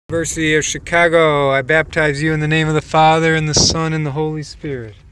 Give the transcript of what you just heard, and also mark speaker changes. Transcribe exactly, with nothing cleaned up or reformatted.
Speaker 1: University of Chicago, I baptize you in the name of the Father, and the Son, and the Holy Spirit.